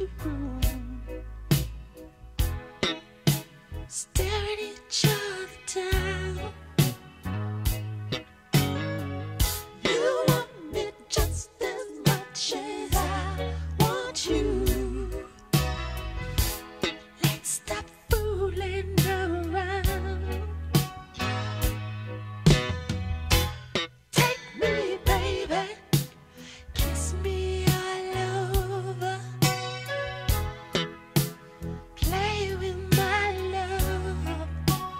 staring each other down. You want me just as much as I want you. Let's stop fooling around. Take me, baby, kiss me all over. Play with my love.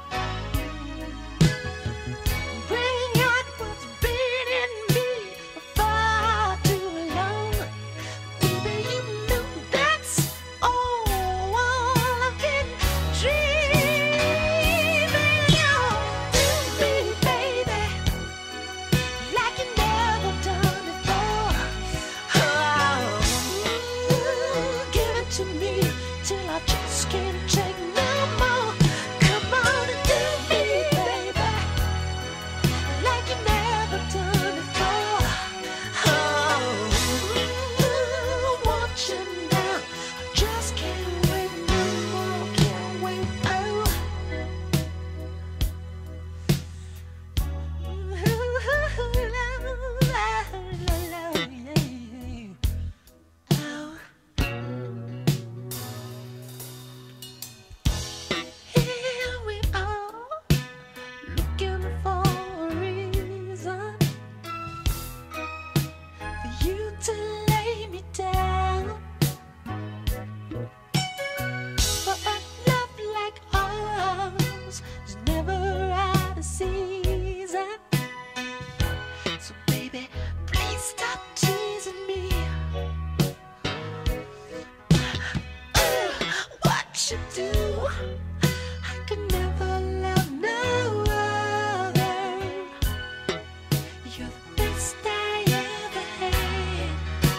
Bring out what's been in me for far too long. Baby, you know that's all I've been dreaming of. Do me, baby, like you never done before. Oh, give it to me till I just can't take no more. Come on and do me, baby, like you never done before. Oh, I want you now. I just can't wait no more. Can't wait. Oh. Here we are, looking for a reason for you to lay me down. But a love like ours is never out of season. So baby, please stop teasing me. What you do, I could never love no other. You're the best I ever had.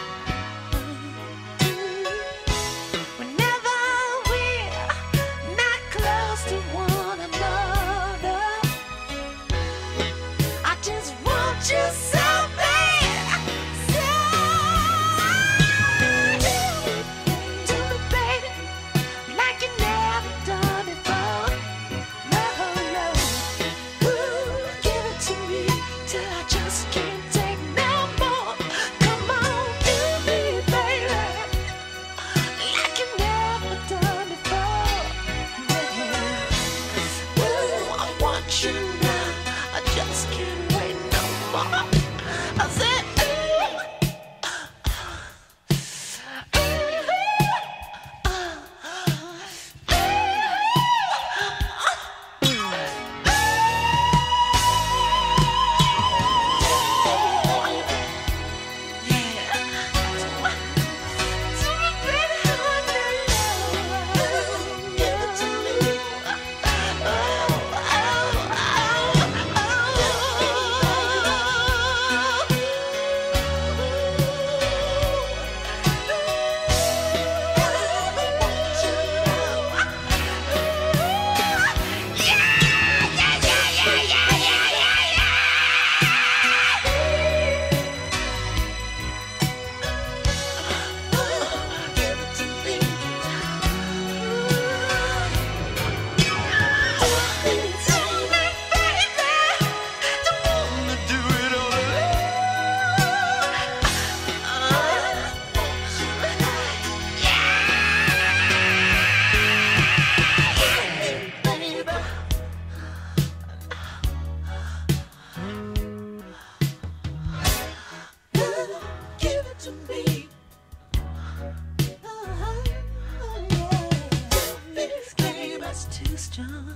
Whenever we're not close to one another, I just want you so bad. So do me, baby, like you never done before. No, no. Ooh, give it to me till I just can't take no more. Come on, do me, baby, like you never done before. Yeah. Ooh, I want you now. I just can't wait no more. I said, give it to me. This game is too strong.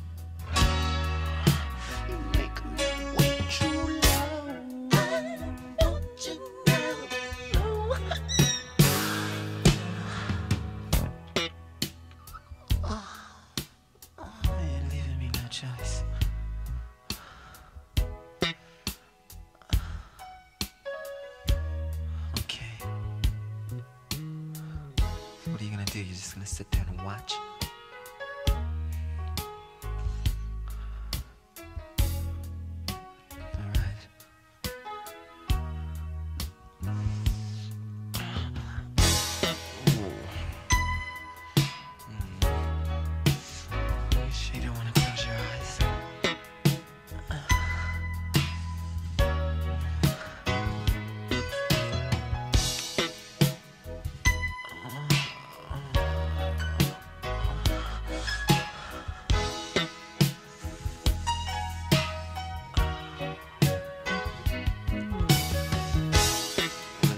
You make me wait too long. I want you now. You're leaving me no choice. Okay. What are you gonna do? You're just gonna sit there and watch? Alright. Ooh.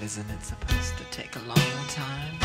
Isn't it supposed to take a long time?